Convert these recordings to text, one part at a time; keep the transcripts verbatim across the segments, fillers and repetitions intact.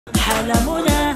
حلمنا.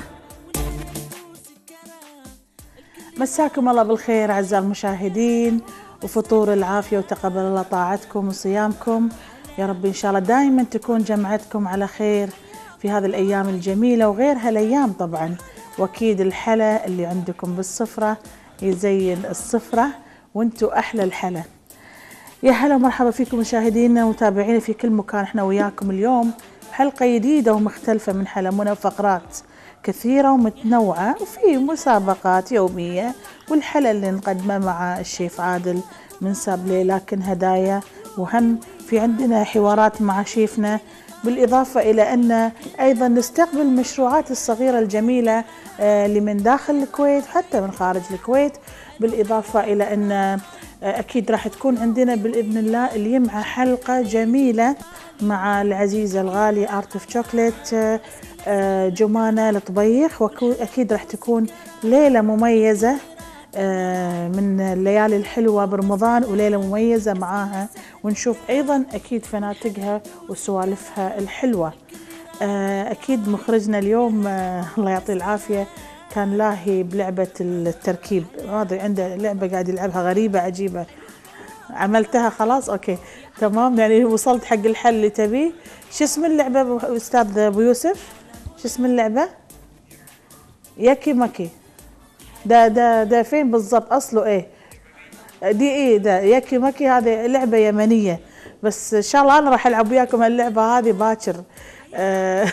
مساكم الله بالخير أعزائي المشاهدين، وفطور العافية، وتقبل الله طاعتكم وصيامكم يا رب. إن شاء الله دائما تكون جمعتكم على خير في هذه الأيام الجميلة وغيرها الأيام طبعا. وأكيد الحلا اللي عندكم بالصفرة يزين الصفرة وانتوا أحلى الحلا. يا هلا ومرحبا فيكم مشاهدينا ومتابعينا في كل مكان. احنا وياكم اليوم حلقة جديدة ومختلفة من حلمنا، فقرات كثيرة ومتنوعة، وفي مسابقات يومية، والحلا اللي نقدمه مع الشيف عادل من سابلي، لكن هدايا، وهم في عندنا حوارات مع شيفنا، بالإضافة إلى أن أيضا نستقبل المشروعات الصغيرة الجميلة اللي من داخل الكويت حتى من خارج الكويت، بالإضافة إلى أن أكيد راح تكون عندنا بإذن الله اليوم حلقة جميلة مع العزيزة الغالية آرت اوف شوكليت جمانة الطبيخ، وأكيد راح تكون ليلة مميزة من الليالي الحلوة برمضان، وليلة مميزة معاها، ونشوف أيضا أكيد فناتقها وسوالفها الحلوة. أكيد مخرجنا اليوم الله يعطيه العافية كان لاهي بلعبة التركيب، هذا عنده لعبة قاعد يلعبها غريبة عجيبة. عملتها خلاص أوكي تمام، يعني وصلت حق الحل اللي تبيه. شو اسم اللعبة أستاذ أبو يوسف؟ شو اسم اللعبة؟ ياكي ماكي. ده ده ده فين بالضبط أصله إيه؟ دي إيه ده ياكي ماكي، هذه لعبة يمنية، بس إن شاء الله أنا راح ألعب وياكم اللعبة هذه باكر. أه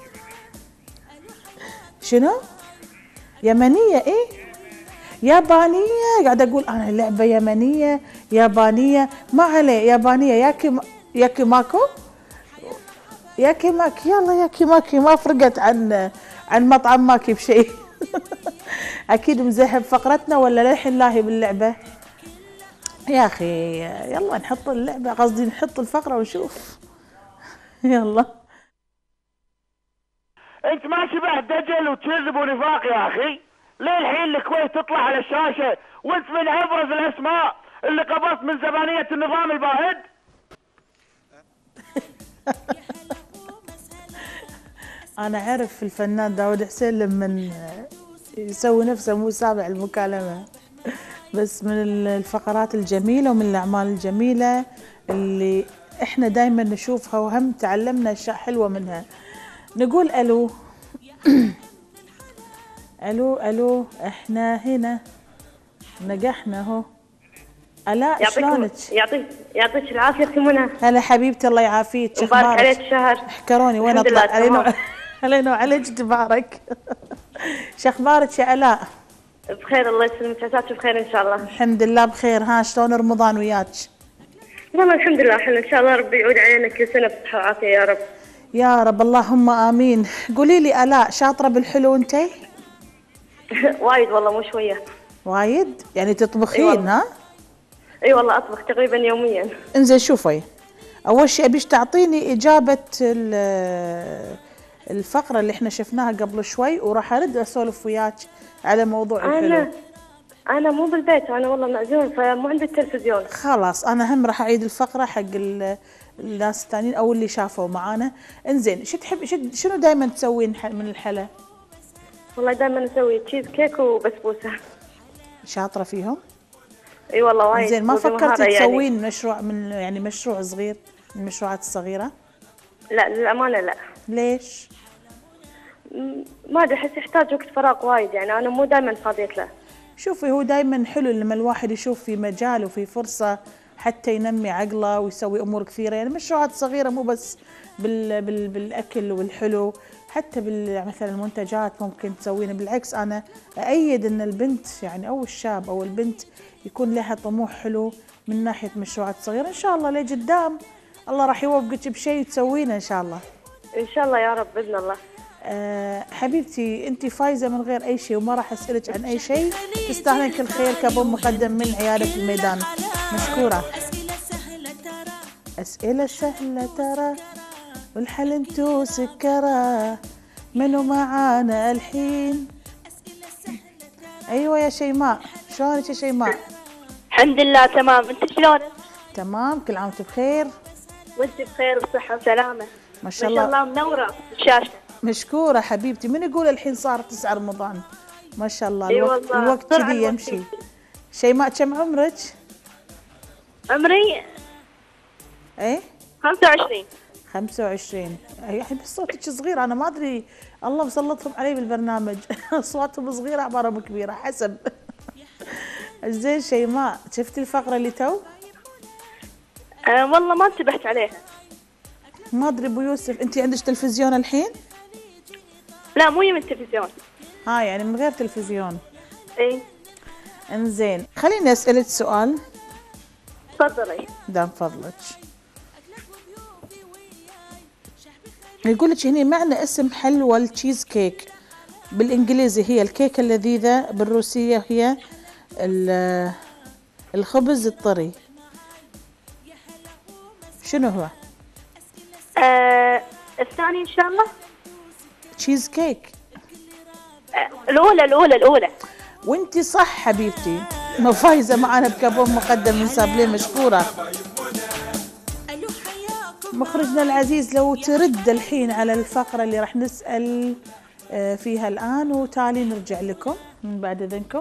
شنو؟ يمنية إيه؟ يابانية، قاعدة أقول أنا لعبة يمنية يابانية، ما عليه يابانية. ياكي ياكي ماكو، ياكي ماكي، يلا ياكي ماكي، ما فرقت عن عن مطعم ماكي بشيء. أكيد مزهب فقرتنا ولا للحين لاهي باللعبة؟ يا أخي يلا نحط اللعبة، قصدي نحط الفقرة ونشوف. يلا. أنت ما شبه دجل وتكذب ونفاق يا أخي. ليه الحين الكويت تطلع على الشاشة وانت من ابرز الاسماء اللي قبضت من زبانية النظام الباهد؟ انا اعرف الفنان داود حسين لما يسوي نفسه مو سامع المكالمة، بس من الفقرات الجميلة ومن الاعمال الجميلة اللي احنا دايما نشوفها وهم تعلمنا اشياء حلوة منها. نقول الو. الو الو احنا هنا نجحنا اهو. الاء شلونك؟ يعطيك يعطيك العافيه اختي منى. هلا حبيبتي الله يعافيك. مبارك عليك الشهر. احكروني وين اطلع علينا علينا وعليك تبارك. شو اخبارك يا الاء؟ بخير الله يسلمك، عساك بخير ان شاء الله. الحمد لله بخير. ها شلون رمضان وياك؟ والله الحمد لله حلو، ان شاء الله ربي يعود علينا كل سنه بصحه وعافيه يا رب. يا رب اللهم امين. قولي لي الاء، شاطره بالحلو انتي؟ وايد والله مو شويه. وايد؟ يعني تطبخين؟ ها؟ اي والله اطبخ تقريبا يوميا. انزين شوفي، اول شيء ابيش تعطيني اجابه الفقره اللي احنا شفناها قبل شوي، وراح ارد اسولف وياك على موضوع الحلو. انا انا مو بالبيت، انا والله معزوم فمو عندي التلفزيون. خلاص انا هم راح اعيد الفقره حق الناس الثانيين او اللي شافوا معانا. انزين شو تحب، شنو دائما تسوين من الحلا؟ والله دائما اسوي تشيز كيك وبسبوسه. شاطره فيهم؟ اي والله وايد. زين ما فكرتي تسوين يعني مشروع من يعني مشروع صغير من المشروعات الصغيره؟ لا للامانه لا. ليش؟ ما ادري، احس يحتاج وقت فراغ وايد، يعني انا مو دائما فاضيه له. شوفي هو دائما حلو لما الواحد يشوف في مجال وفي فرصه حتى ينمي عقله ويسوي امور كثيره، يعني مشروعات صغيره مو بس بال بال بالاكل والحلو، حتى بال مثلا المنتجات ممكن تسوينها. بالعكس انا اؤيد ان البنت يعني او الشاب او البنت يكون لها طموح حلو من ناحيه مشروعات صغيره. ان شاء الله لقدام الله راح يوفقك بشيء تسوينه ان شاء الله. ان شاء الله يا رب باذن الله. أه حبيبتي انت فايزه من غير اي شيء وما راح اسالك عن اي شيء، تستاهلين كل خير كابون مقدم من عياده في الميدان. مشكوره. اسئله سهله ترى والحل انتو سكره، منو معانا الحين؟ ايوه يا شيماء، شلونك يا شيماء؟ الحمد لله تمام، انت شلونك؟ تمام كل عام وانت بخير. وانت بخير وصحه وسلامه. ما شاء الله ما شاء الله منوره الشاشه. مشكورة حبيبتي. من يقول الحين صار تسعة رمضان؟ ما شاء الله. اي الوقت, والله الوقت بسرعة كذي الوقت يمشي. يمشي. شيماء كم عمرك؟ عمري ايه خمسة وعشرين. خمسة وعشرين. يعني بس صوتك صغير، انا ما ادري الله مسلطهم علي بالبرنامج. اصواتهم صغيرة اعمارهم كبيرة حسب. زين شيماء، شفتي الفقرة اللي تو؟ أه والله ما انتبهت عليها. ما ادري ابو يوسف، انت عندك تلفزيون الحين؟ لا مو من التلفزيون. ها يعني من غير تلفزيون. اي انزين خليني اسألك سؤال. تفضلي. دام فضلك. يقول لك هنا معنى اسم حلوى التشيز كيك بالانجليزي هي الكيكة اللذيذة، بالروسية هي الخبز الطري. شنو هو؟ أه الثاني ان شاء الله. تشيز كيك. أه الاولى الاولى الاولى. وانتي صح حبيبتي، فايزة معانا بكابون مقدم من سابلين. مشكورة. مخرجنا العزيز لو ترد الحين على الفقرة اللي راح نسأل فيها الآن، وتالي نرجع لكم من بعد إذنكم.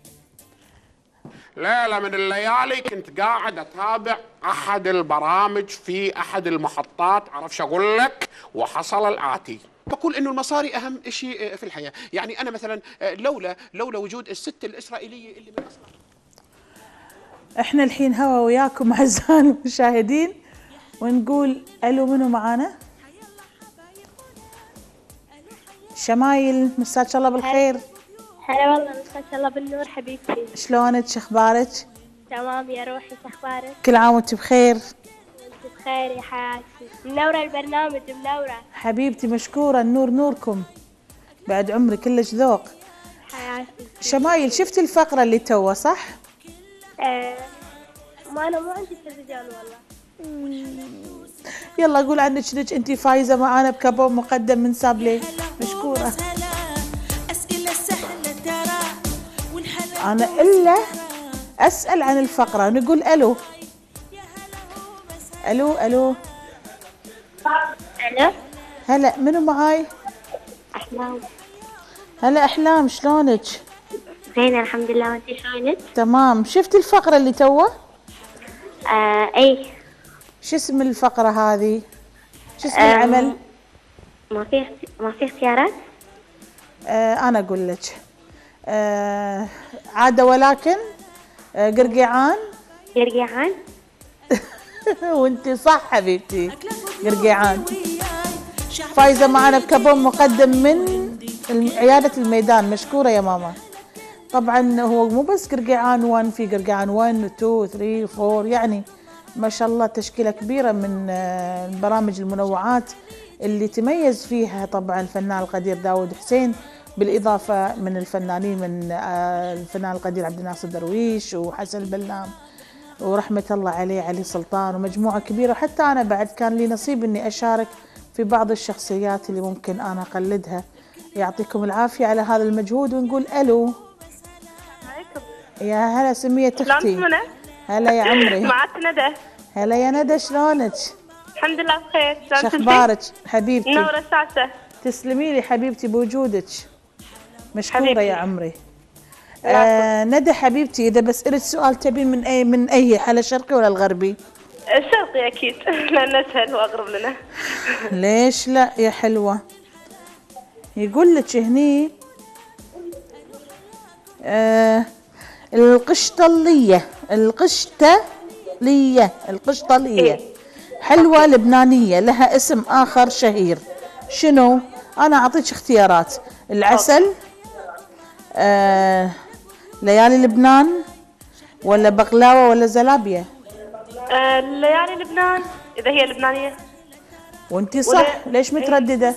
ليلة من الليالي كنت قاعد أتابع أحد البرامج في أحد المحطات، عرفش أقول لك، وحصل الآتي. بقول إنه المصاري أهم شيء في الحياة. يعني أنا مثلا لولا لولا وجود الست الإسرائيلية اللي من أصلا. إحنا الحين هوا وياكم أعزائي المشاهدين، ونقول ألو منو معانا؟ شمايل، مساك الله بالخير. هلا والله، مساك الله بالنور حبيبتي. شلونك؟ شخبارك؟ تمام يا روحي، شخبارك؟ كل عام وانت بخير. وانت بخير يا حياتي. منورة البرنامج، منورة حبيبتي. مشكورة، النور نوركم، بعد عمري كلش ذوق حياتي. شمايل، شفت الفقرة اللي توه صح؟ آه ما أنا مو عندي تلفزيون والله. يلا قول عنك شنك انتي فايزة معانا بكابون مقدم من سابلي. مشكورة. أنا إلا أسأل عن الفقرة نقول ألو ألو ألو ألو. هلا منو معاي؟ أحلام. هلا أحلام، شلونك؟ زين الحمد لله، وانتي شلونك؟ تمام. شفت الفقرة اللي توه؟ آه أي. شو اسم الفقرة هذه؟ شو اسم العمل؟ ما في ما في اختيارات؟ آه أنا أقول لك. آه عادة ولكن آه قرقيعان. قرقيعان. وانتي صح حبيبتي، قرقيعان. فايزة معنا بكابون مقدم من عيادة الميدان. مشكورة يا ماما. طبعا هو مو بس قرقيعان واحد، في قرقيعان واحد و اثنين و ثلاثة و أربعة، يعني ما شاء الله تشكيلة كبيرة من البرامج المنوعات اللي تميز فيها طبعا الفنان القدير داود حسين، بالإضافة من الفنانين من الفنان القدير عبد الناصر درويش وحسن البلام ورحمة الله عليه علي سلطان ومجموعة كبيرة. وحتى أنا بعد كان لي نصيب أني أشارك في بعض الشخصيات اللي ممكن أنا أقلدها. يعطيكم العافية على هذا المجهود. ونقول ألو. يا هلا سمية أختي. هلا يا عمري. معك ندى. هلا يا ندى، شلونك؟ الحمد لله بخير. شخبارك حبيبتي؟ نورة الساعة. تسلمي لي حبيبتي بوجودك. مشكورة حبيبتي يا عمري. آه ندى حبيبتي، إذا بسألك سؤال تبين من أي من أي حالة، الشرقي ولا الغربي؟ الشرقي أكيد لأنه أسهل وأقرب لنا. ليش لا يا حلوة؟ يقول لك هني آه القشطلية القشطلية القشطلية حلوة لبنانية لها اسم آخر شهير، شنو؟ أنا أعطيك اختيارات: العسل، آه ليالي لبنان، ولا بقلاوة، ولا زلابية؟ آه ليالي لبنان إذا هي لبنانية. وانتي صح. ليش مترددة؟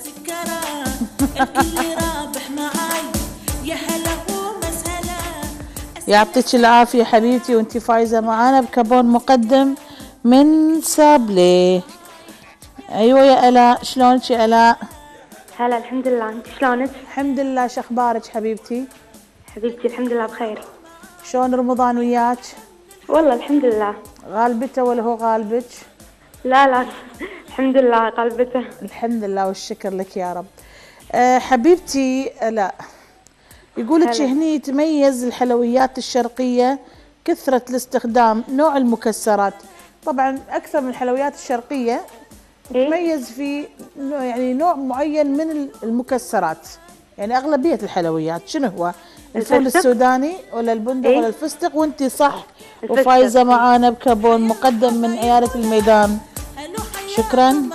يعطيك العافية حبيبتي، وانتي فايزة معانا بكابون مقدم من سابلي. ايوه يا الاء، شلونك يا الاء؟ هلا الحمد لله، انت شلونك؟ الحمد لله. شخبارك حبيبتي؟ حبيبتي الحمد لله بخير. شلون رمضان وياك؟ والله الحمد لله. غالبته ولا هو غالبك؟ لا لا الحمد لله غالبته. الحمد لله والشكر لك يا رب. أه حبيبتي أه لا، يقولك هني يتميز الحلويات الشرقية كثرة الاستخدام نوع المكسرات. طبعا أكثر من الحلويات الشرقية تتميز في يعني نوع معين من المكسرات، يعني أغلبية الحلويات. شنو هو؟ الفول السوداني ولا البندق إيه؟ ولا الفستق؟ وانتي صح، وفايزة معانا بكابون مقدم من عيالة الميدان. شكرا.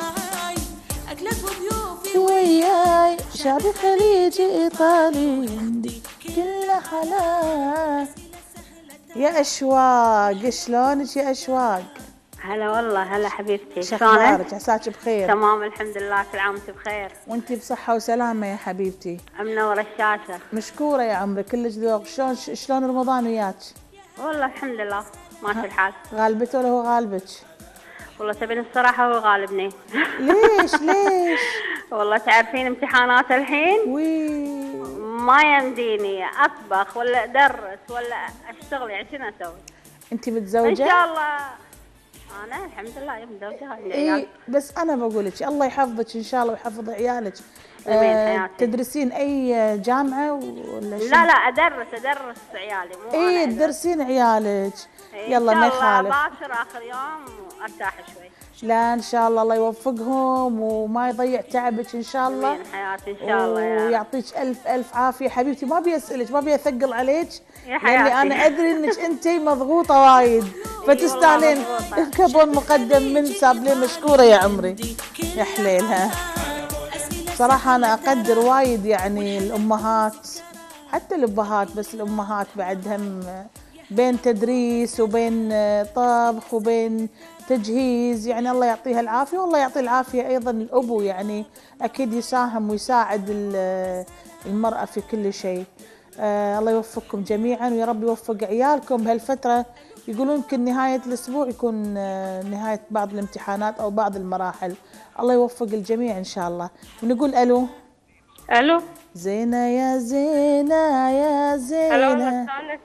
وياي شعبي خليجي ايطالي كله حلا. يا اشواق شلونك يا اشواق؟ هلا والله. هلا حبيبتي، شلونك؟ عساك بخير؟ تمام الحمد لله، كل عام وانت بخير. وانت بصحة وسلامة يا حبيبتي. منورة الشاشة. مشكورة يا عمري، كلش ذوق. شلون شلون رمضان وياك؟ والله الحمد لله ماشي الحال. غالبته ولا هو غالبك؟ والله تبين الصراحة هو غالبني. ليش ليش؟ والله تعرفين امتحانات الحين وي ما يمديني اطبخ ولا ادرس ولا اشتغل، يعني شنو اسوي؟ انت متزوجة؟ ان شاء الله. انا الحمد لله يا متزوجة. اي بس انا بقول لك الله يحفظك ان شاء الله ويحفظ عيالك. آه تدرسين اي جامعة ولا شنو؟ لا لا ادرس ادرس عيالي مو اي تدرسين عيالك. يلا ما يخالف. باكر اخر يوم ارتاح شوي. لا ان شاء الله الله يوفقهم وما يضيع تعبك ان شاء الله. امين حياتي ان شاء الله يا ويعطيك الف الف عافيه حبيبتي. ما ابي اسالك، ما ابي اثقل عليك يا حياتي، لاني انا ادري انك انت مضغوطه وايد فتستاهلين كابون مقدم من سابلين. مشكوره يا عمري يا حليلها. صراحه انا اقدر وايد يعني الامهات، حتى الابهات، بس الامهات بعد هم بين تدريس وبين طبخ وبين تجهيز، يعني الله يعطيها العافية. والله يعطي العافية أيضا الأبو، يعني أكيد يساهم ويساعد المرأة في كل شيء. آه الله يوفقكم جميعا ويا رب يوفق عيالكم بهالفترة. يقولون يمكن نهاية الأسبوع يكون آه نهاية بعض الامتحانات أو بعض المراحل. الله يوفق الجميع إن شاء الله. ونقول ألو. ألو زينة يا زينة يا زينة.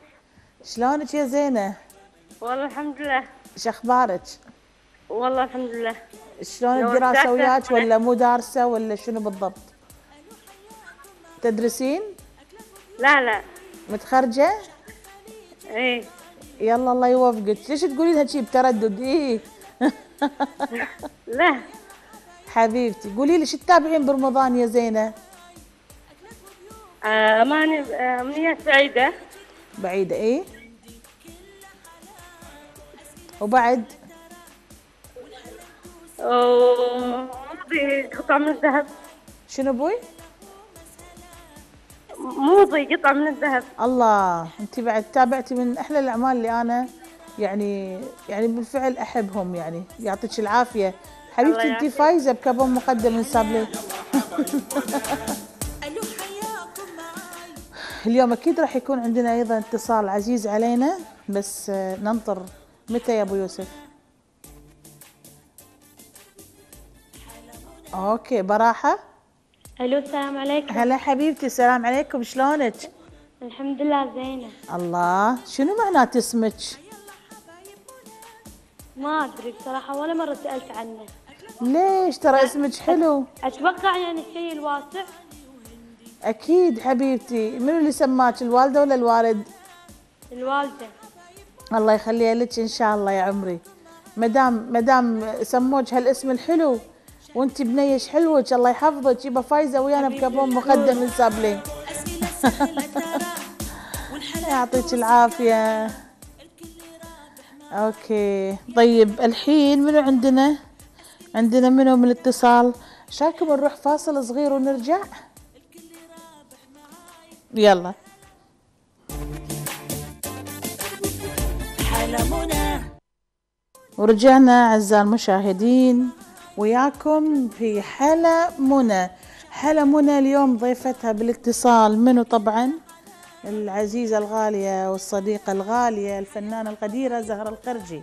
شلونك يا زينة؟ والله الحمد لله. ايش اخبارك؟ والله الحمد لله. شلون الدراسة وياك ولا مو دارسة ولا شنو بالضبط؟ تدرسين؟ لا لا. متخرجة؟ ايه. يلا الله يوفقك. ليش تقولين هالشي بتردد؟ ايه. لا حبيبتي قولي لي شو تتابعين برمضان يا زينة؟ آه اماني امنيات سعيدة. بعيدة ايه؟ وبعد؟ موضي قطعة من الذهب. شنو ابوي؟ موضي قطعة من الذهب. الله، انت بعد تابعتي من احلى الاعمال اللي انا يعني يعني بالفعل احبهم، يعني يعطيك العافية حبيبتي. انت فايزة بكابون مقدم من سابلي. اليوم اكيد راح يكون عندنا ايضا اتصال عزيز علينا، بس ننطر. متى يا ابو يوسف؟ اوكي براحة. الو السلام عليكم. هلا حبيبتي، السلام عليكم. شلونك؟ الحمد لله زينة. الله، شنو معنات اسمك؟ ما ادري بصراحة ولا مرة سألت عنه. ليش؟ ترى اسمك حلو. اتوقع يعني الشيء الواسع. اكيد حبيبتي. منو اللي سماك، الوالدة ولا الوالد؟ الوالدة. الله يخليها لك ان شاء الله يا عمري. مدام مدام سموك هالاسم الحلو وانت بنيش حلوك، الله يحفظك. يبا فايزة ويانا بكابون مقدم من سابلين. يعطيك العافية. اوكي طيب الحين منو عندنا؟ عندنا منو من الاتصال؟ شايكم نروح فاصل صغير ونرجع؟ يلا. ورجعنا أعزائي المشاهدين وياكم في حلا منى. حلا منى اليوم ضيفتها بالاتصال منو؟ طبعا العزيزة الغالية والصديقة الغالية الفنانة القديرة زهرة القرجي.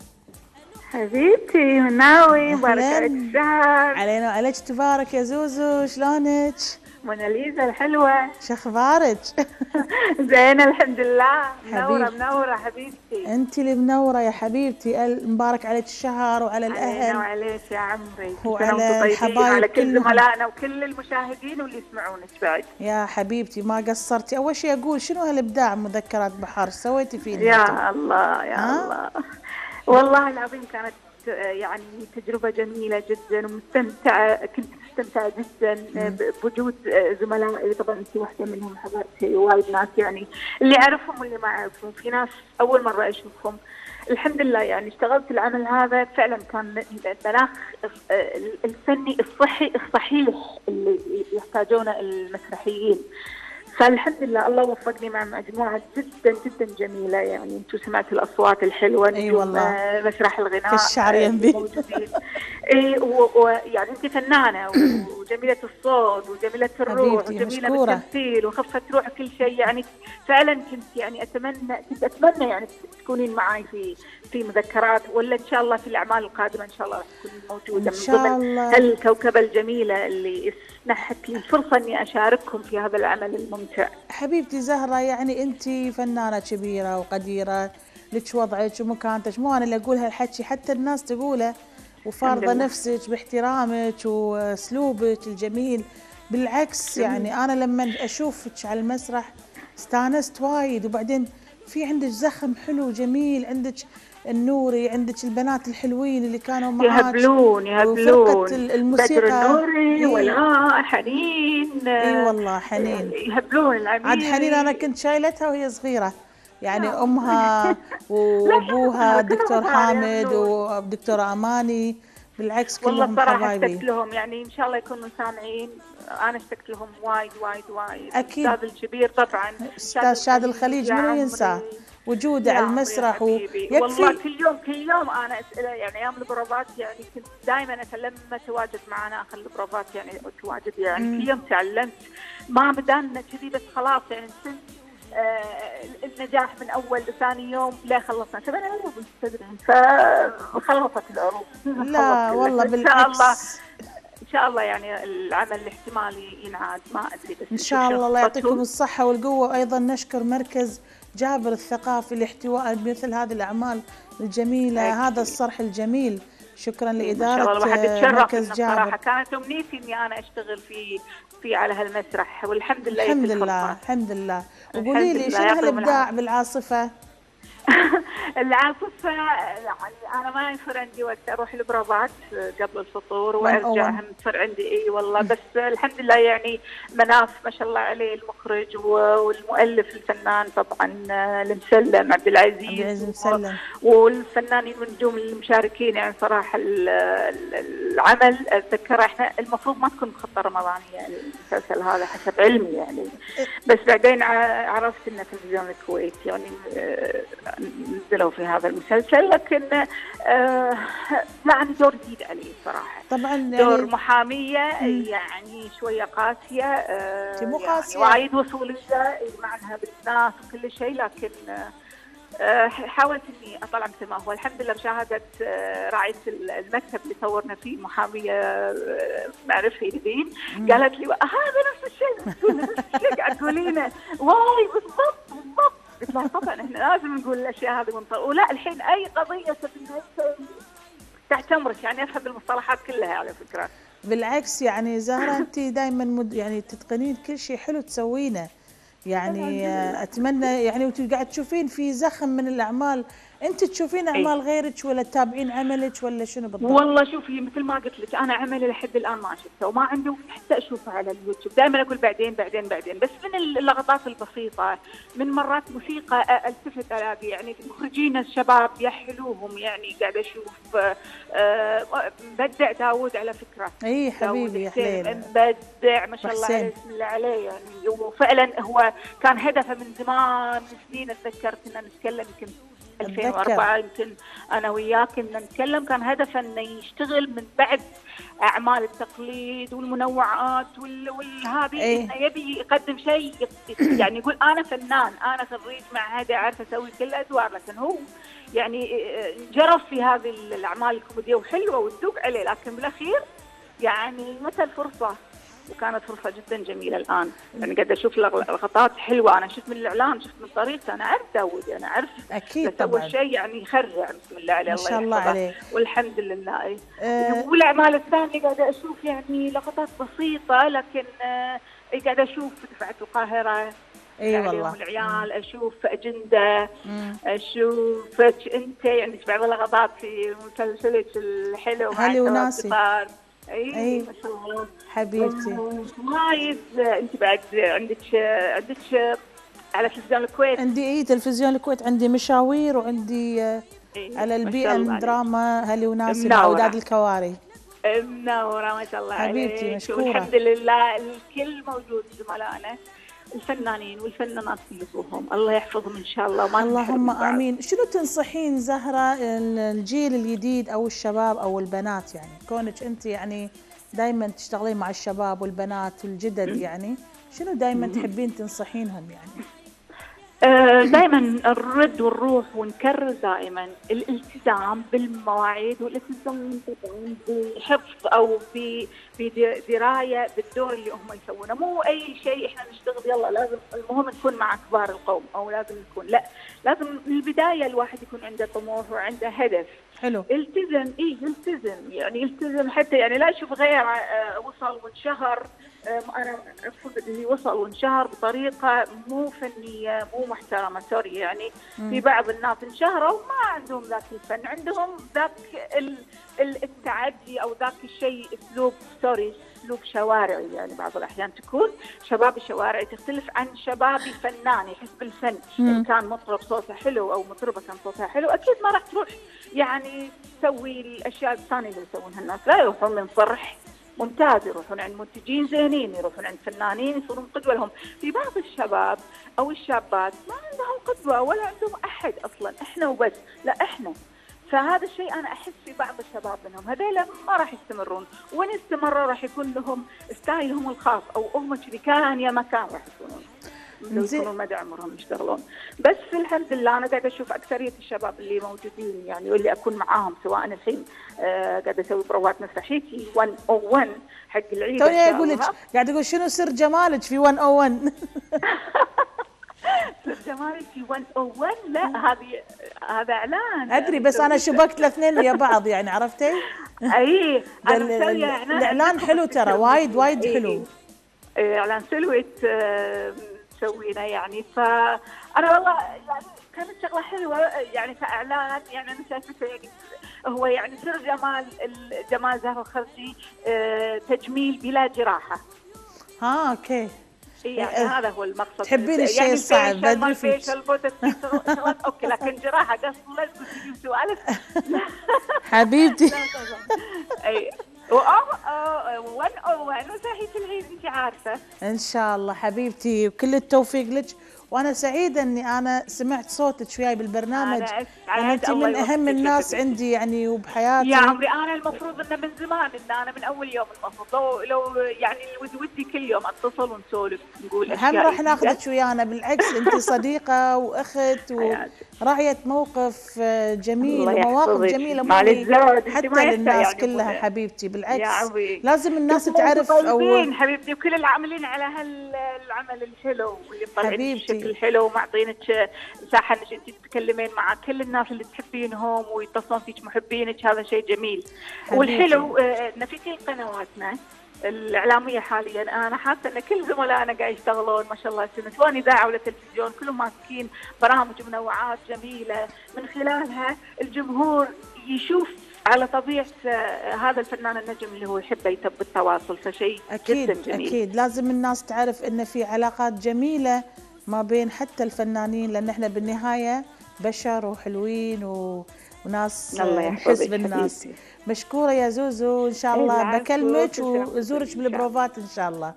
حبيبتي مناوي، بارك عليك الشهر. علينا وعليك تبارك يا زوزو. شلونك؟ موناليزا الحلوة. شو اخبارك؟ زينة الحمد لله. منورة حبيبتي. منورة حبيبتي. انت اللي منورة يا حبيبتي، ال- مبارك عليك الشهر وعلى علينا الاهل وعليك يا عمري، وعلى الحبايب على كل كلهم. زملائنا وكل المشاهدين واللي يسمعونك بعد. يا حبيبتي ما قصرتي. اول شيء اقول شنو هالابداع مذكرات بحر سويتي فيني؟ يا الله يا ها؟ الله، والله العظيم كانت يعني تجربة جميلة جدا ومستمتعة، كنت مستمتعة جدا بوجود زملائي. طبعا انت واحدة منهم حضرتي، وايد ناس يعني اللي اعرفهم واللي ما اعرفهم، في ناس اول مرة اشوفهم. الحمد لله يعني اشتغلت العمل هذا، فعلا كان المناخ الفني الصحي الصحيح اللي يحتاجونه المسرحيين. فالحمد لله الله وفقني مع مجموعة جدا جدا جميلة. يعني انتم سمعتوا الأصوات الحلوة، اي والله مسرح الغناء كالشعر ينبي. موجودين. اي ويعني انت فنانة وجميلة الصوت وجميلة الروح وجميلة بالتمثيل وخفة روح كل شيء. يعني فعلا كنت يعني اتمنى كنت اتمنى يعني تكونين معي في في مذكرات، ولا ان شاء الله في الاعمال القادمة ان شاء الله تكونين موجودة إن شاء من ضمن هالكوكبة الجميلة اللي سنحت لي الفرصة اني اشارككم في هذا العمل الممتع. حبيبتي زهرة، يعني انت فنانة كبيرة وقديرة، لك وضعك ومكانتك، مو انا اللي اقول هالحكي، حتى الناس تقوله، وفارضة نفسك باحترامك واسلوبك الجميل. بالعكس يعني انا لما اشوفك على المسرح استانست وايد. وبعدين في عندك زخم حلو جميل، عندك النوري، عندك البنات الحلوين اللي كانوا معاك يهبلون يهبلون وفرقة الموسيقى بدر النوري ولا حنين. اي والله حنين يهبلون العميل. عاد حنين انا كنت شايلتها وهي صغيرة، يعني امها وابوها الدكتور حامد والدكتورة اماني، بالعكس كلهم والله صراحة حبايبي. اشتقت لهم، يعني ان شاء الله يكونوا سامعين. انا اشتقت لهم وايد وايد وايد. اكيد. الاستاذ الكبير طبعا استاذ شاد الخليج منو ينساه وجوده على المسرح. ويكفي والله كل يوم كل يوم انا اساله، يعني ايام البروفات يعني كنت دائما اتلمى تواجد معنا اخر البروفات، يعني تواجد يعني مم. كل يوم تعلمت ما بدانا كذي، بس خلاص يعني آه النجاح من اول ثاني يوم لا خلصنا سبعين عروض تدرين، فخلصت العروض. لا والله بالعكس ان شاء الله يعني العمل الاحتمالي ينعاد، ما ادري بس ان شاء الله. الله يعطيكم الصحه والقوه. وايضا نشكر مركز جابر الثقافي لاحتواء مثل هذه الاعمال الجميله. أكيد. هذا الصرح الجميل. شكرا لاداره مركز جابر. صراحه كانت امنيتي اني انا اشتغل في في على هالمسرح، والحمد لله. الحمد لله الحمد لله. وقولي لي شنو هالابداع بالعاصفه؟ العاصفة أنا ما يصير عندي وقت أروح البروفات قبل الفطور وأرجع، هم تصير عندي إي والله. بس الحمد لله يعني مناف ما شاء الله عليه المخرج والمؤلف الفنان طبعا المسلم عبد العزيز المسلم والفنانين والنجوم المشاركين. يعني صراحة العمل أتذكر إحنا المفروض ما تكون بخطة رمضانية المسلسل هذا حسب علمي يعني، بس بعدين عرفت إنه تلفزيون الكويت يعني نزلوا في هذا المسلسل، لكن آه يعني دور جديد علي صراحة. طبعا يعني دور محامية يعني شوية قاسية، آه مو قاسية يعني وايد وصولية معناها بالناس وكل شيء، لكن آه حاولت اني اطلع مثل ما هو. الحمد لله بشهادة آه راعية المكتب اللي صورنا فيه محامية آه معرفة يدين قالت لي هذا نفس الشيء نفس الشيء قاعد تقولينه واي بالضبط بالضبط. قلت لها طبعا احنا لازم نقول الاشياء هذه ونطلع. ولا الحين اي قضيه تبينها تحت امرك، يعني افهم المصطلحات كلها على فكره. بالعكس يعني زهره انت دائما مد يعني تتقنين كل شيء حلو تسوينه، يعني اتمنى يعني وانت قاعد تشوفين في زخم من الاعمال. انت تشوفين اعمال أي. غيرك ولا تتابعين عملك ولا شنو بالضبط؟ والله شوفي مثل ما قلت لك انا عملي لحد الان ما شفته وما عندي حتى اشوفه على اليوتيوب، دائما اقول بعدين بعدين بعدين. بس من اللقطات البسيطه، من مرات موسيقى التفت الاقي يعني مخرجين الشباب يحلوهم، يعني قاعده اشوف أه مبدع داوود على فكره. اي حبيبي يا حليل مبدع ما شاء الله عليه بسم الله عليه يعني. وفعلا هو كان هدفه من زمان من سنين، اتذكر كنا نتكلم يمكن ألفين وأربعة يمكن انا وياك كنا نتكلم، كان هدفه انه يشتغل من بعد اعمال التقليد والمنوعات والهذه أيه. انه يبي يقدم شيء يعني يقول انا فنان، انا خريج معهد اعرف اسوي كل الادوار، لكن هو يعني جرف في هذه الاعمال الكوميديه وحلوه وتذوق عليه، لكن بالاخير يعني متى الفرصه وكانت فرصة جدا جميلة الآن، يعني قاعدة أشوف لقطات حلوة. أنا شفت من الإعلان، شفت من طريقته، أنا أعرف داود، أنا أعرف أكيد بس طبعا. أول شيء يعني يخرع، بسم الله عليه، ما الله شاء الله يحفظه. عليه. والحمد لله. أه والأعمال الثانية قاعدة أشوف يعني لقطات بسيطة، لكن أه قاعدة أشوف دفعة القاهرة، اي والله العيال، اشوف اجنده، اشوف انت يعني في بعض اللقطات في مسلسلك الحلو مع هلي وناسي. اي أي. ما شاء الله حبيبتي. وايد. انت بعد عندك عندك على تلفزيون الكويت؟ عندي اي تلفزيون الكويت، عندي مشاوير، وعندي إيه؟ على البي ان دراما هلي وناسي مع اوداد الكواري. منورة ما شاء الله حبيبتي عليك. مشكورة. والحمد لله الكل موجود، زملائنا الفنانين والفنانات كلهم الله يحفظهم ان شاء الله. وما اللهم امين. شنو تنصحين زهرة الجيل الجديد او الشباب او البنات، يعني كونك انت يعني دائما تشتغلين مع الشباب والبنات الجدد، يعني شنو دائما تحبين تنصحينهم يعني؟ دائما نرد ونروح ونكرر دائما الالتزام بالمواعيد، والالتزام طبعا بحفظ او بدرايه بالدور اللي هم يسوونه. مو اي شيء احنا نشتغل يلا لازم المهم نكون مع كبار القوم او لازم نكون، لا، لازم من البدايه الواحد يكون عنده طموح وعنده هدف. حلو. التزم، ايه التزم، يعني التزم حتى يعني لا اشوف غير وصل وانشهر. انا اقصد اللي وصل وانشهر بطريقه مو فنيه مو محترمه، سوري يعني. مم. في بعض الناس انشهروا ما عندهم ذاك الفن، عندهم ذاك التعدي او ذاك الشيء اسلوب، سوري، اسلوب شوارعي. يعني بعض الاحيان تكون شباب الشوارع تختلف عن شبابي فنان يحس بالفن. ان كان مطرب صوته حلو او مطربه كان صوتها حلو اكيد ما راح تروح يعني تسوي الاشياء الثانيه اللي يسوونها الناس، لا، يروحون من صرح ممتاز، يروحون عند منتجين زينين، يروحون عند فنانين يصيرون قدوه لهم. في بعض الشباب او الشابات ما عندهم قدوه ولا عندهم احد اصلا، احنا وبس، لا احنا. فهذا الشيء انا احس في بعض الشباب منهم هذيلا ما راح يستمرون، وين استمروا راح يكون لهم ستايلهم الخاص او هم كذي كان يا مكان راح يكونون لو يكونون مدى عمرهم يشتغلون. بس الحمد لله انا قاعده اشوف اكثريه الشباب اللي موجودين يعني واللي اكون معاهم، سواء الحين آه قاعده اسوي بروات مسرحيتي مية وواحد حق العيد. توني اقول لك قاعد اقول شنو سر جمالك في مية وواحد؟ سر جمالك في مية وواحد؟ لا، هذه هذا اعلان ادري، بس انا شبكت الاثنين ويا بعض يعني، عرفتي؟ اي انا مسويه اعلان. الاعلان حلو ترى، وايد وايد حلو. اعلان سلوت مسوينه يعني. فانا والله يعني كانت شغله حلوه يعني كاعلان، يعني انا شايفته يعني هو يعني سر جمال جمال زهرة الخرجي تجميل بلا جراحه. ها اوكي. يعني أه هذا هو المقصد. تحبين الشيء يعني الصعب بدري فيك. اوكي، لكن جراحه قص لا تجيب سؤالك. حبيبتي. اي وان او وان وساحية العيد انت عارفه. ان شاء الله حبيبتي، وكل التوفيق لك. وانا سعيده اني انا سمعت صوتك وياي بالبرنامج، لان انت من اهم الناس عندي يعني وبحياتي. يا عمري انا المفروض انه من زمان، ان انا من اول يوم المفروض لو لو يعني ودي ودي كل يوم اتصل ونسولف نقول اشياء. هم راح ناخذك ويانا، بالعكس انت صديقه واخت وراعيه موقف جميل ومواقف جميله مو حتى للناس يعني كلها. حبيبتي بالعكس لازم الناس تعرف. او حبيبتي وكل العاملين على هالعمل الحلو واللي طالعين بشكل حلو ومعطينك مساحه انك انت تتكلمين مع كل الناس اللي تحبينهم ويتصلون فيك محبينك، هذا شيء جميل. والحلو ان في كل قنواتنا الاعلاميه حاليا انا حاسه ان كل زملائنا قاعد يشتغلون ما شاء الله سنه، سواء اذاعه ولا تلفزيون، كلهم ماسكين برامج منوعات جميله من خلالها الجمهور يشوف على طبيعه هذا الفنان النجم اللي هو يحبه يتم بالتواصل، فشيء أكيد جدا جميل. اكيد لازم الناس تعرف ان في علاقات جميله ما بين حتى الفنانين، لان احنا بالنهايه بشر وحلوين و... وناس نحس بالناس. مشكوره يا زوزو، ان شاء الله بكلمك وزورك بالبروفات ان شاء الله.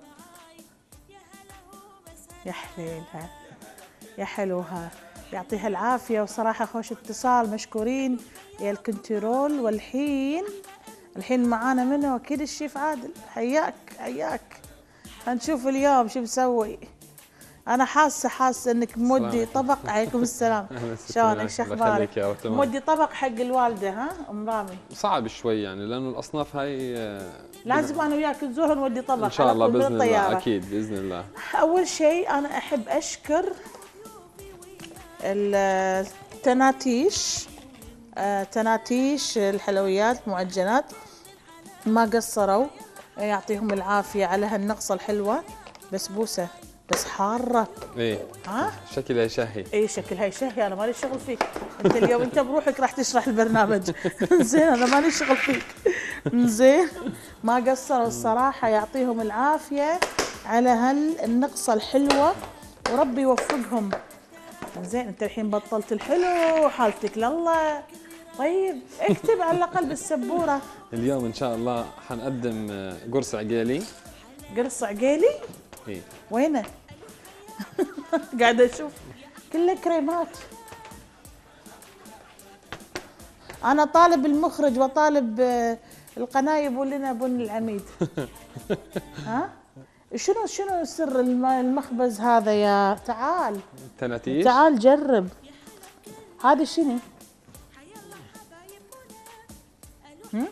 يا حليلها يا حلوها، يعطيها العافيه. وصراحه خوش اتصال، مشكورين يا الكنترول. والحين الحين معانا منه اكيد الشيف عادل. حياك حياك. هنشوف اليوم شو مسوي. انا حاسه حاسه انك مودي طبق. عليكم السلام. شلونك؟ شو اخبارك؟ مودي طبق حق الوالده ها ام رامي؟ صعب شوي يعني لانه الاصناف هاي لازم انا وياك نزور نودي طبق ان شاء الله باذن الله. اكيد باذن الله. اول شيء انا احب اشكر التناتيش، تناتيش الحلويات معجنات ما قصروا، يعطيهم العافيه على هالنقصه الحلوه. بسبوسه بس حاره. ايه ها شكلها يشهي. اي شكلها يشهي. انا مالي شغل فيك انت اليوم، انت بروحك راح تشرح البرنامج. زين انا مالي شغل فيك. زين ما قصروا الصراحه، يعطيهم العافيه على هالنقصه الحلوه وربي يوفقهم. زين انت الحين بطلت الحلو حالتك لله. طيب اكتب على الاقل بالسبوره. اليوم ان شاء الله حنقدم قرص عقيلي. قرص عقيلي؟ ايه. وينه؟ قاعده اشوف كله كريمات. انا طالب المخرج وطالب القناه يبون لنا بن العميد. ها شنو شنو سر المخبز هذا يا تعال؟ تناتيش. تعال جرب. هذا شنو؟ هم؟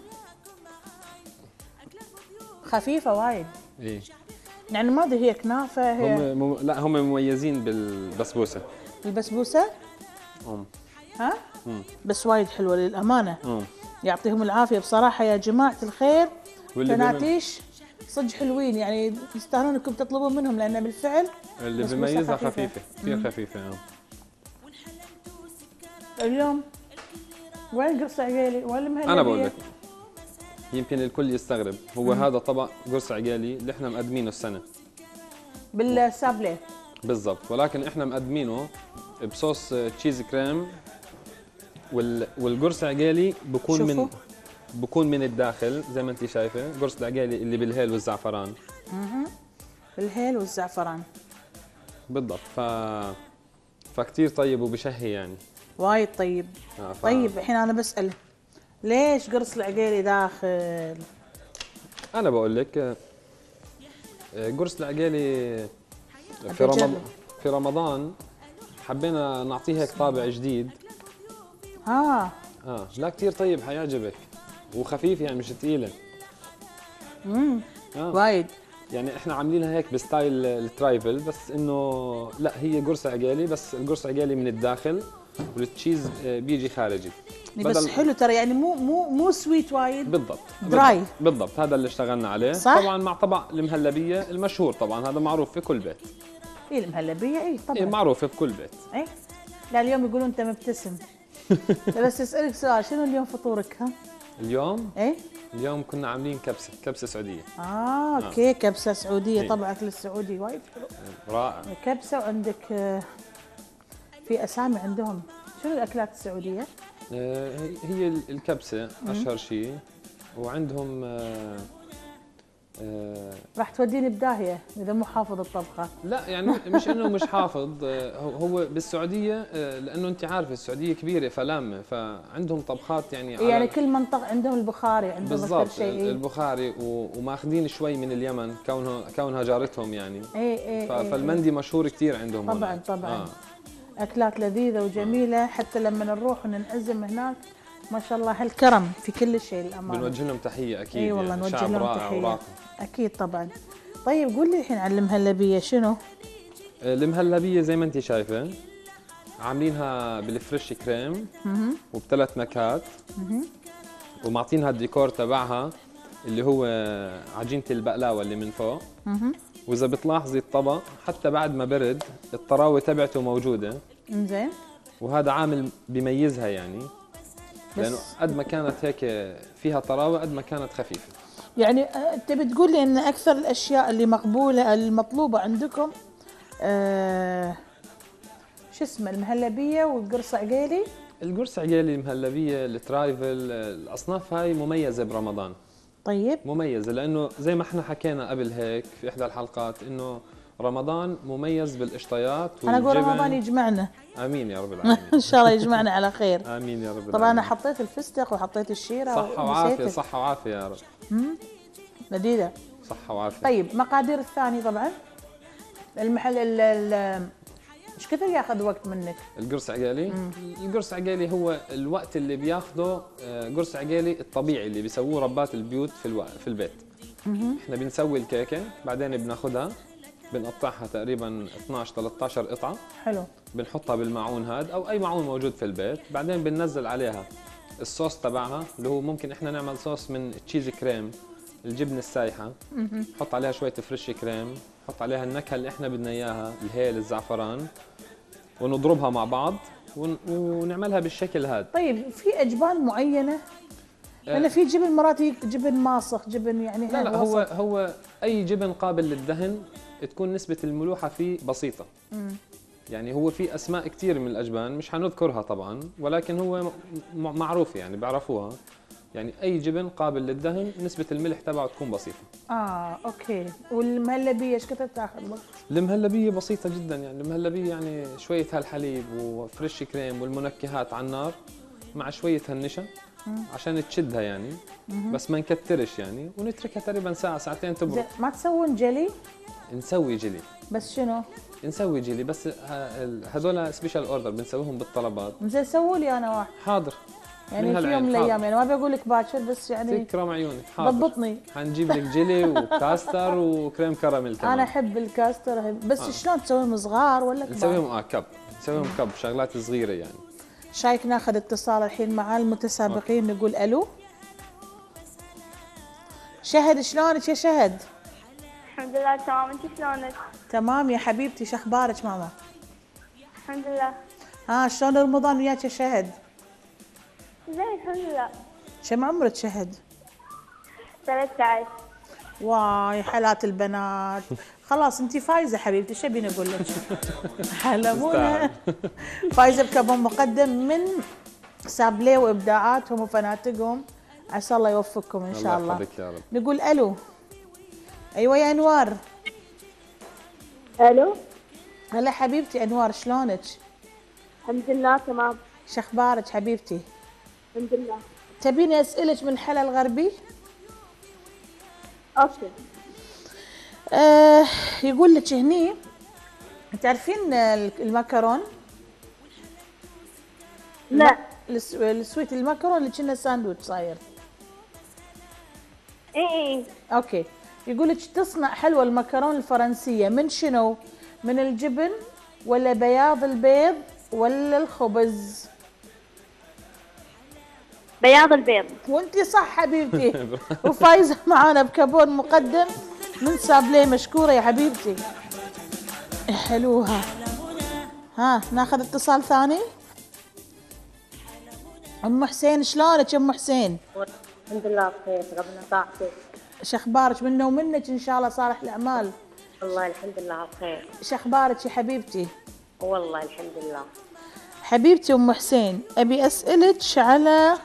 خفيفه وايد. ايه يعني ما ادري هي كنافه هي هم مم... لا هم مميزين بالبسبوسه. البسبوسه؟ امم ها؟ مم. بس وايد حلوه للامانه. مم. يعطيهم العافيه بصراحه يا جماعه الخير. تناتيش صدق حلوين يعني يستاهلون انكم تطلبون منهم لان بالفعل اللي بيميزها خفيفه كثير خفيفه. اه اليوم وين قرص عقيلي؟ وين المهلبيه؟ انا بقول لك يمكن الكل يستغرب، هو مم. هذا طبق قرص عقيلي اللي احنا مقدمينه السنه بالسابليه بالضبط، ولكن احنا مقدمينه بصوص تشيز كريم، وال... والقرص عقيلي بكون شوفوا. من بكون من الداخل زي ما انت شايفه قرص العقيلي اللي بالهيل والزعفران. اها بالهيل والزعفران بالضبط. ف فكتير طيب وبشهي يعني وايد طيب. آه ف... طيب الحين انا بسأل ليش قرص العقيلي داخل؟ انا بقول لك قرص العقيلي في رمضان في رمضان حبينا نعطيه هيك طابع جديد. اه اه لا كثير طيب حيعجبك وخفيف يعني مش ثقيله. امم آه. وايد يعني احنا عاملينها هيك بستايل الترايفل، بس انه لا هي قرص عقيلي بس القرص عقيلي من الداخل والتشيز بيجي خارجي. بس حلو ترى يعني مو مو مو سويت وايد. بالضبط دراي بالضبط, بالضبط. هذا اللي اشتغلنا عليه. صح؟ طبعا مع طبق المهلبيه المشهور، طبعا هذا معروف في كل بيت. اي المهلبيه اي طبعا اي معروفه في كل بيت. اي لا اليوم يقولون انت مبتسم. بس اسالك سؤال، شنو اليوم فطورك؟ ها اليوم اي اليوم كنا عاملين كبسه كبسه سعوديه. اه اوكي آه. كبسه سعوديه. إيه؟ طبعا اكل السعودي وايد حلو رائع. كبسه. وعندك في اسامي عندهم شنو الاكلات السعوديه؟ آه هي الكبسه اشهر شيء، وعندهم آه آه راح توديني بداهيه اذا مو حافظ الطبخه. لا يعني مش انه مش حافظ، هو بالسعوديه لانه انت عارفه السعوديه كبيره فلامه، فعندهم طبخات يعني يعني كل منطقه عندهم البخاري عندهم بالضبط شيء البخاري، وماخذين شوي من اليمن كونها كونها جارتهم يعني. اي اي فالمندي مشهور كثير عندهم طبعا هنا. طبعا آه. اكلات لذيذه وجميله. حتى لما نروح وننعزم هناك ما شاء الله هالكرم في كل شيء. الامانه بنوجه لهم تحيه اكيد. اي والله يعني نوجه لهم تحيه وراقي. اكيد طبعا. طيب قول لي الحين عن المهلبيه شنو؟ المهلبيه زي ما انت شايفه عاملينها بالفريش كريم وبثلاث نكهات، ومعطينها الديكور تبعها اللي هو عجينه البقلاوه اللي من فوق. واذا بتلاحظي الطبق حتى بعد ما برد الطراوه تبعته موجوده. زين. وهذا عامل بيميزها يعني، لانه قد ما كانت هيك فيها طراوه قد ما كانت خفيفه. يعني انت بتقول لي ان اكثر الاشياء اللي مقبوله المطلوبه عندكم آه شو اسمه المهلبيه والقرص عقيلي؟ القرص عقيلي، المهلبيه، الترايفل، الاصناف هاي مميزه برمضان. طيب مميزه لانه زي ما احنا حكينا قبل هيك في احدى الحلقات انه رمضان مميز بالقشطيات والجبن. انا اقول رمضان يجمعنا. امين يا رب العالمين. ان شاء الله يجمعنا على خير. امين يا رب العالمين. طبعا انا حطيت الفستق وحطيت الشيره. صحه وعافيه صحه وعافيه يا رب. امم لذيذه. صحه وعافيه. طيب مقادير الثاني طبعا المحل ال ال ايش كثر ياخذ وقت منك؟ القرص عقالي؟ القرص عقالي هو الوقت اللي بياخذه قرص عقالي الطبيعي اللي بيسووه ربات البيوت في الو... في البيت. احنا بنسوي الكيكه، بعدين بناخذها بنقطعها تقريبا اثنعش ثلاثة عشر قطعه. حلو. بنحطها بالمعون هذا او اي معون موجود في البيت، بعدين بننزل عليها الصوص تبعها اللي هو ممكن احنا نعمل صوص من تشيز كريم، الجبنه السايحه، نحط عليها شويه فريش كريم، نحط عليها النكهه اللي احنا بدنا اياها، الهيل، الزعفران، ونضربها مع بعض ون... ونعملها بالشكل هذا. طيب في اجبان معينه؟ لأن في جبن مرات جبن ماسخ، جبن يعني لا لا هو هو اي جبن قابل للدهن تكون نسبه الملوحه فيه بسيطه. مم. يعني هو في اسماء كثير من الاجبان مش حنذكرها طبعا، ولكن هو معروف يعني بيعرفوها. يعني اي جبن قابل للدهن نسبه الملح تبعه تكون بسيطه. اه اوكي. والمهلبيه ايش كثر تاخذ وقت؟ المهلبيه بسيطه جدا، يعني المهلبيه يعني شويه هالحليب وفريش كريم والمنكهات على النار مع شويه هالنشا عشان تشدها يعني. مم. بس ما نكترش يعني، ونتركها تقريبا ساعه ساعتين تبرد. ما تسوون جيلي؟ نسوي جيلي. بس شنو؟ نسوي جيلي بس هذول سبيشال اوردر بنسويهم بالطلبات. زين سووا لي انا واحد. حاضر. يعني في يوم من الايام، يعني ما بقول لك باكر بس يعني تكرم عيونك. حاضر. ضبطني. حنجيب لك جيلي وكاستر وكريم كراميل كمان. انا احب الكاستر أحب. بس آه. شلون تسويهم صغار ولا كبار؟ نسويهم اه كب، نسويهم كب شغلات صغيره يعني. شايك ناخذ اتصال الحين مع المتسابقين. أوه. نقول الو. شهد شلونك يا شهد؟ الحمد لله تمام، انت شلونك؟ تمام يا حبيبتي، شو اخبارك ماما؟ الحمد لله. ها شلون رمضان وياك يا شهد؟ زين الحمد لله. كم عمرك شهد؟ ثلاثة عشر. واي حالات البنات. خلاص انت فايزه حبيبتي، شو ابي اقول لك؟ حلمونا. فايزه بكبون مقدم من سابليه وابداعاتهم وفنادقهم، عسى الله يوفقكم ان شاء الله. الله يحفظك يا رب. نقول الو. ايوه يا انوار. الو. هلا حبيبتي انوار، شلونك؟ الحمد لله تمام. شو اخبارك حبيبتي؟ الحمد لله. تبيني اسالك من الحلا الغربي؟ اوكي. آه يقول لك هني، تعرفين الماكرون؟ لا. السويت الماكرون اللي كنا ساندويتش صاير. اي اي. اوكي. يقول لك تصنع حلوى الماكرون الفرنسيه من شنو؟ من الجبن ولا بياض البيض ولا الخبز؟ بياض البيض. وانتي صح حبيبتي. وفايزه معانا بكابون مقدم من سابليه، مشكوره يا حبيبتي. حلوها. ها ناخذ اتصال ثاني. ام حسين شلونك ام حسين؟ الحمد لله بخير، ربنا طاعتك. شو اخبارك؟ منا ومنك ان شاء الله صالح الاعمال. والله الحمد لله بخير. شو اخبارك يا حبيبتي؟ والله الحمد لله. حبيبتي ام حسين، ابي اسالك على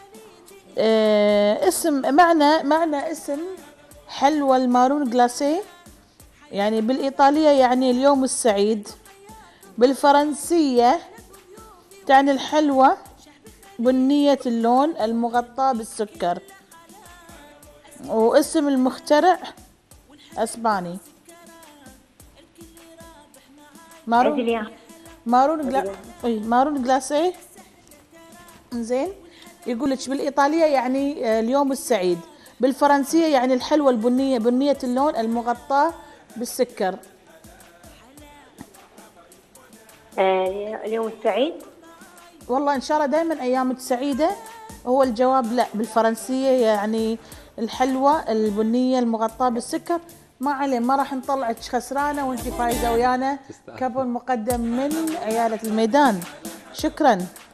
آه اسم معنى معنى اسم حلوى المارون جلاسيه. يعني بالايطاليه يعني اليوم السعيد، بالفرنسيه تعني الحلوى بنيه اللون المغطاه بالسكر، واسم المخترع اسباني. مارون مارون جلا... مارون جلاسيه. زين. يقول لك بالايطاليه يعني اليوم السعيد، بالفرنسيه يعني الحلوى البنيه بنيه اللون المغطاه بالسكر. آه اليوم السعيد. والله ان شاء الله دائما ايامك سعيده. هو الجواب لا، بالفرنسيه يعني الحلوى البنيه المغطاه بالسكر. ما عليه، ما راح نطلعك خسرانه وانت فايزه ويانا كابون مقدم من عياله الميدان. شكرا.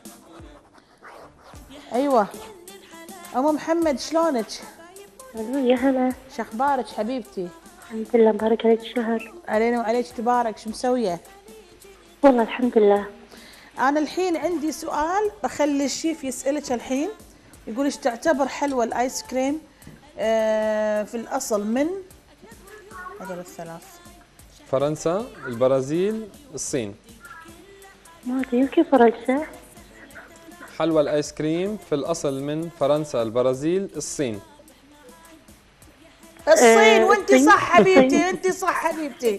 ايوه ام محمد شلونك؟ يا هلا. شو اخبارك حبيبتي؟ الحمد لله، مبارك عليك الشهر. علينا وعليك تبارك. شو مسويه؟ والله الحمد لله. انا الحين عندي سؤال بخلي الشيف يسالك الحين. يقول ايش تعتبر حلوى الايس كريم آه في الاصل من هذول الثلاث؟ فرنسا، البرازيل، الصين. ما ادري، يمكن فرنسا. حلوى الايس كريم في الاصل من فرنسا، البرازيل، الصين. الصين. آه، وانت الصين. صح حبيبتي، الصين. انت صح حبيبتي.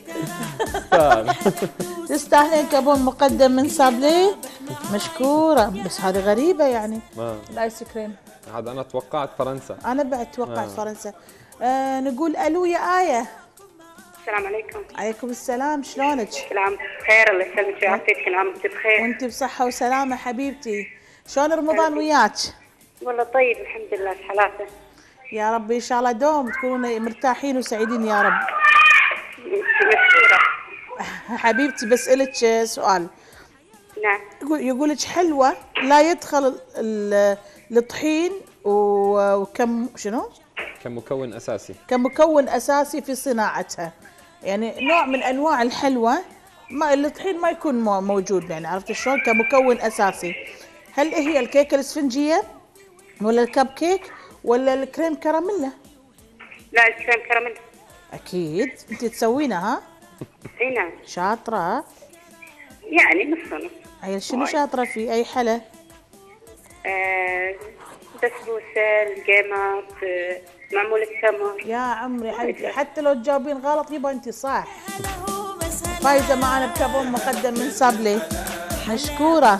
تستاهلين كابون مقدم من سابلي. مشكورة. بس هذه غريبة يعني آه. الايس كريم. عاد انا توقعت فرنسا. انا بعد توقعت آه. فرنسا. آه نقول الو يا آية. السلام عليكم. عليكم السلام، شلونك؟ كل عام بخير، الله يسلمك ويعافيك، كل عام وانت بخير. وانت بصحة وسلامة حبيبتي. شلون رمضان وياك؟ والله طيب الحمد لله، حالاته. يا رب ان شاء الله دوم تكونون مرتاحين وسعيدين يا رب. مشكورة. حبيبتي بسألك سؤال. نعم. يقول يقولك حلوة لا يدخل ال- الطحين و- وكم شنو؟ كمكون اساسي. كمكون اساسي في صناعتها. يعني نوع من انواع الحلوى ما الطحين ما يكون مو- موجود، يعني عرفت شلون؟ كمكون اساسي. هل هي الكيكة الاسفنجية ولا الكب كيك ولا الكريم كراميلا؟ لا الكريم كراميل. اكيد انت تسوينها ها؟ اي نعم. شاطرة. يعني نص نص. عيل شنو شاطرة في اي حلا؟ آه بسبوسة، القيمات، آه معمولة تمر. يا عمري حبيبتي حتى لو تجاوبين غلط يبا انت صح. فايزة معنا بكابون مقدم من سابلي. مشكورة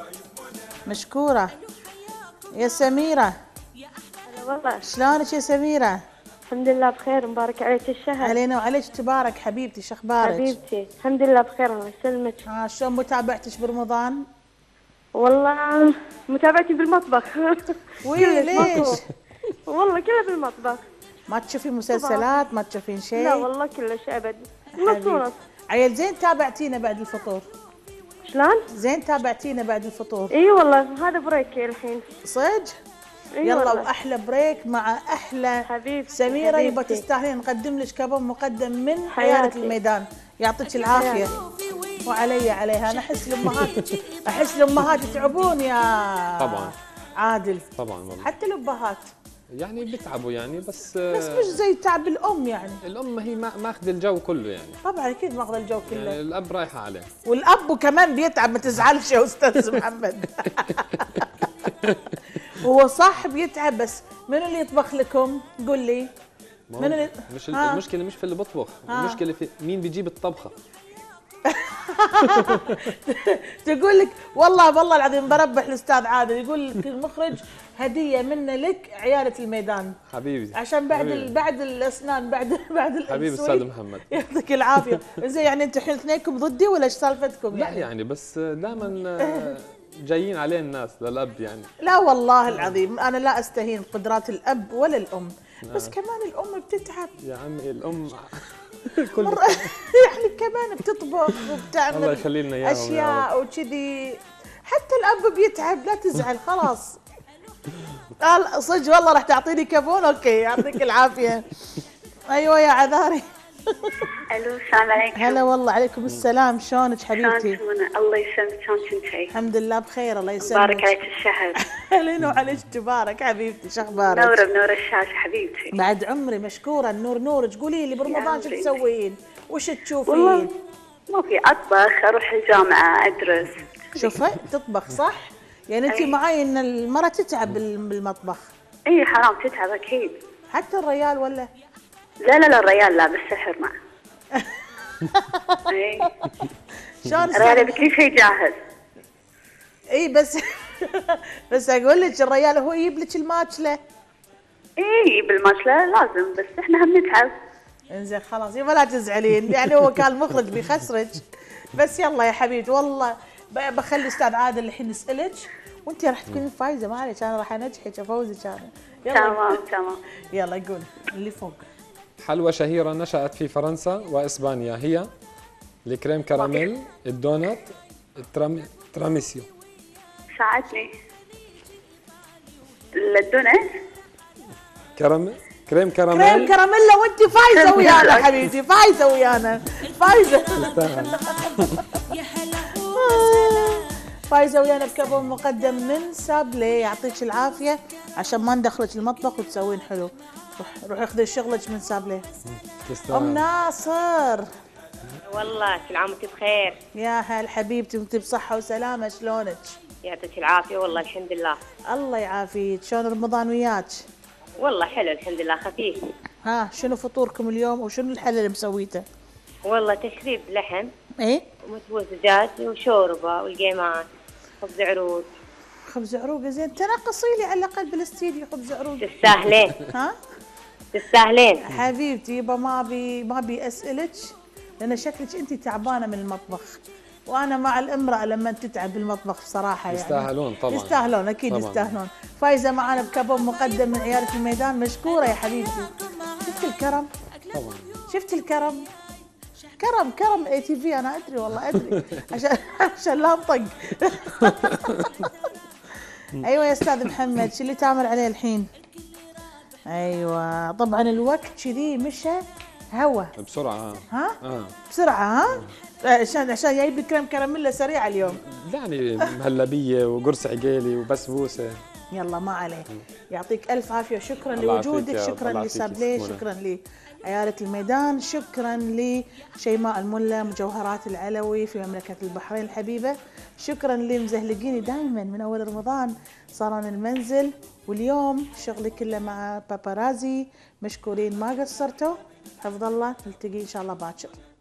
مشكورة. يا سميرة هلا والله. شلونك يا سميرة؟ الحمد لله بخير، مبارك عليك الشهر. علينا وعليك تبارك حبيبتي، شخبارك؟ حبيبتي الحمد لله بخير، الله يسلمك. اه شلون متابعتك برمضان؟ والله متابعتي بالمطبخ. وي كلش ليش؟ مطبوخ. والله كله بالمطبخ. ما تشوفين مسلسلات؟ ما تشوفين شيء؟ لا والله كلش ابد. نص حبيبتي. ونص. عيل زين تابعتينا بعد الفطور؟ شلون؟ زين تابعتينا بعد الفطور؟ اي والله هذا بريك الحين. صدق؟ إي يلا والله. واحلى بريك مع احلى حبيبتي سميرة. يبا حبيبتي. تستاهلين نقدم لك كابون مقدم من حياتي. حياة الميدان. يعطيك العافية. وعلي عليها. انا احس الامهات احس الامهات يتعبون يا طبعا عادل. طبعا والله. حتى الابهات يعني بيتعبوا يعني بس بس مش زي تعب الام يعني. الام هي ما ماخذ الجو كله يعني. طبعا اكيد ماخذ الجو كله. يعني الاب رايحه عليه. والاب كمان بيتعب، ما تزعلش يا استاذ محمد. هو صح بيتعب، بس من اللي يطبخ لكم؟ قول لي. ما من هو اللي مش ها. المشكله مش في اللي بطبخ، المشكله في مين بيجيب الطبخه. تقول لك والله والله العظيم بربح الاستاذ عادل، يقول لك المخرج هديه منا لك عياله الميدان. حبيبي عشان بعد حبيبي. ال... بعد الاسنان بعد بعد حبيبي التسويق. استاذ محمد. يعطيك العافيه. زين يعني انتم الحين اثنينكم ضدي ولا ايش سالفتكم لا يعني؟ يعني بس دائما جايين عليه الناس للاب يعني. لا والله العظيم انا لا استهين قدرات الاب ولا الام، بس كمان الام بتتعب يا عمي الام كل مرة يعني كمان بتطبخ وبتعمل الله يخلي لنا اياهم يا اشياء وكذي. حتى الاب بيتعب، لا تزعل خلاص. قال صدق والله راح تعطيني كابون. اوكي يعطيك العافيه. ايوه يا عذاري. الو السلام عليكم. هلا والله. عليكم السلام، شلونك حبيبتي؟ شلونك؟ الله يسلمك، شلون كنتي؟ الحمد لله بخير الله يسلمك. مبارك عليك الشهر. علينا وعليك تبارك حبيبتي، شو اخبارك؟ نورة بنور الشاشة حبيبتي. بعد عمري مشكورة. النور نورك. قولي لي برمضان شو عمري. تسوين؟ وش والله تشوفين؟ ما في اطبخ، اروح الجامعة ادرس. شوفي تطبخ صح؟ يعني انت أي. معي ان المرأة تتعب بال- بالمطبخ. اي حرام تتعب اكيد. حتى الريال ولا؟ لا لا لا الريال لا، بالسحر ما. اي شلون الريال يصير؟ بكل شيء جاهز. اي بس بس اقول لك الريال هو يجيب لك الماكله. اي بالماشلة لازم، بس احنا هم نتعب. انزين خلاص يبا لا تزعلين، يعني هو كان مخرج بيخسرك. بس يلا يا حبيبتي والله ب- بخلي استاذ عادل الحين يسالك، وانت راح تكونين فايزه ما عليك، انا راح انجحك افوزك انا. يلا تمام تمام. يلا قول اللي فوق. حلوى شهيرة نشأت في فرنسا وإسبانيا هي الكريم كراميل، الدونات، الترام... تراميسيو. ساعدني. الدونات. كرام... كريم كراميل. كريم كراميلا وانت فايزه ويانا حبيبتي، فايزه ويانا فايزه. فايزه ويانا بكابون مقدم من سابلي. يعطيك العافيه عشان ما ندخلك المطبخ وتسوين حلو. روح روح اخذي شغلك من سابلي. ام ناصر والله كل عام وانت بخير. يا هل حبيبتي وانت بصحه وسلامه، شلونك؟ يعطيك العافيه والله الحمد لله. الله يعافيك. شلون رمضان وياك؟ والله حلو الحمد لله خفيف. ها شنو فطوركم اليوم وشنو الحلا اللي مسويته؟ والله تشريب لحم ايه ومتبوس دجاج وشوربه والقيمات خبز عروض. خبز عروق زين، تنقصي لي على الاقل بالاستديو خبز عروق. تستاهلين. ها؟ تستاهلين حبيبتي يبا ما ابي ما ابي اسالك لان شكلك انت تعبانه من المطبخ، وانا مع الامراه لما تتعب بالمطبخ بصراحه يعني يستاهلون طبعا. يستاهلون اكيد طبعاً. يستاهلون. فايزه معانا بكباب مقدم من عيال في الميدان، مشكوره يا حبيبتي. شفت الكرم؟ طبعا. شفت الكرم؟ كرم كرم اي تي في، انا ادري والله ادري عشان عشان لا انطق. ايوه يا استاذ محمد، شو اللي تعمل عليه الحين؟ ايوه طبعا الوقت كذي مشى هوا بسرعه. ها؟ اه بسرعه ها؟ عشان عشان جايب لي كريم كراميلا سريعه اليوم. يعني مهلبيه وقرص عقيلي وبسبوسه. يلا ما عليه. يعطيك الف عافيه وشكرا لوجودك، شكرا لسابليه، شكرا لي عيالة الميدان، شكرا لشيماء الملا مجوهرات العلوي في مملكة البحرين الحبيبة، شكرا لمزهلقيني دائما من أول رمضان صالون المنزل، واليوم شغلي كله مع بابارازي، مشكورين ما قصرتوا، حفظ الله، نلتقي إن شاء الله باكر.